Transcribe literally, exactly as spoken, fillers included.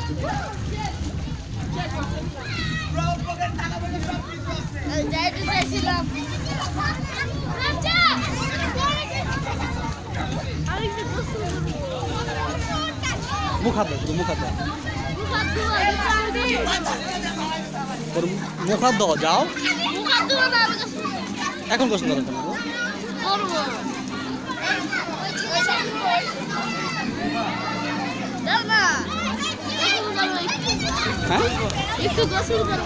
যাইতে চাইছিলাম মুখাত মুখাত তোর মুখাত দাও যাও এখন কষ্ট ধরো কেন হ্যাঁ একটু গোসল